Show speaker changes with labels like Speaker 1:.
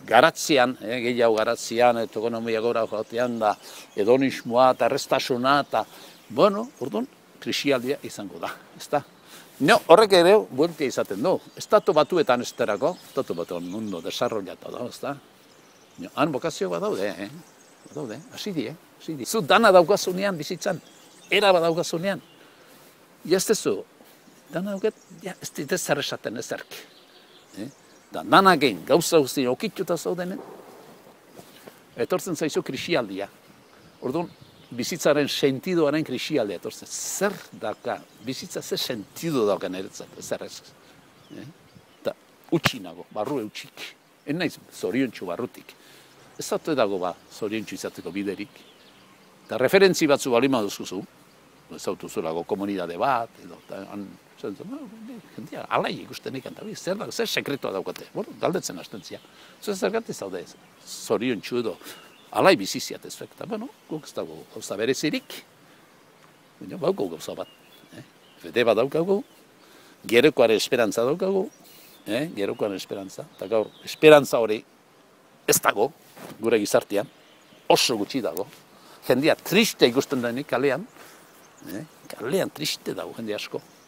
Speaker 1: garatzean, gehiago garatzean, ekonomia gora joatean, da, hedonismoa eta errestasuna, eta, bueno, orduan, krisialdia izango da, ezta? No, horrek ere, bueltia izaten du. Estatu batuetan esterako, estatu batuan mundo desarrollatu da, ezta? No, han bokazio badaude, badaude, hasi die. Zu dana daukazunean bizitzan, era badaukazunean. Ez dezu, dana dauket, ez dit zer esaten ezerk. Da, dana gein, gauza guzti okituta zaudenen, etortzen zaizu krisialdia. Orduan, bizitzaren sentidoaren krisialdia etortzen. Zer daka, bizitza ze sentido daukan eretzat, zer ez. Eta utxi nago, barrue utxik. En naiz zoriontsu barrutik. Ez zate dago zoriontsu izateko biderik. Eta referentzi batzu balima duzuzu, ez autuzulago komunidade bat, edo, jendia, alai ikusten ikan, zer sekretoa daukate, galdetzen hastentzia. Zergatik zaude, zoriontsu edo, alai biziziat ez zuek, eta bueno, guk ez dago gauza berezirik, bauko gauza bat. Fede bat daukagu, gerokoaren esperantza daukagu, gerokoaren esperantza, eta gaur, esperantza hori ez dago, gure gizartean, oso gutxi dago. Jendia triste ikusten denik kalean, kalean triste dago jende asko.